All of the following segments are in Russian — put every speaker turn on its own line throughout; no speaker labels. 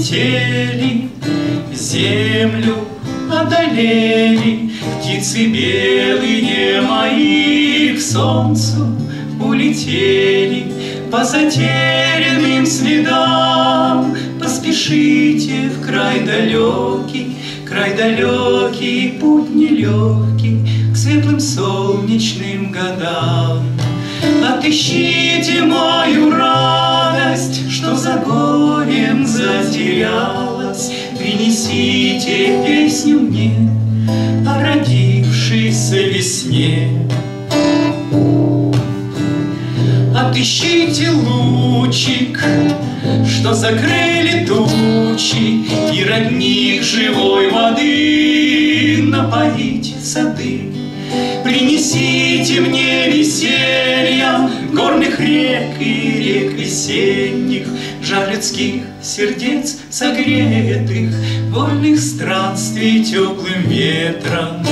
полетели, землю одолели, птицы белые мои к солнцу улетели. По затерянным следам поспешите в край далекий, путь нелегкий к светлым солнечным годам. Отыщите мою радость, что за горем затерялась, принесите песню мне о родившейся весне. Отыщите лучик, что закрыли тучи, и родник живой воды напоить сады. Принесите мне веселья горных рек и рек весенних, жар людских сердец согретых, вольных странствий теплым ветром.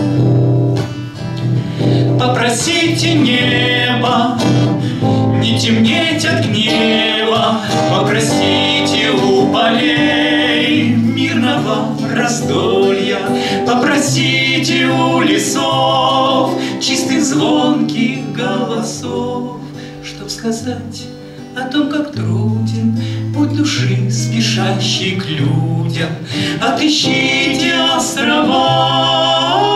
Попросите небо не темнеть от гнева, попросите у полей мирного раздолья, попросите у лесов чистых звонких голосов, чтоб сказать о том, как труден путь души, спешащий к людям. Отыщите острова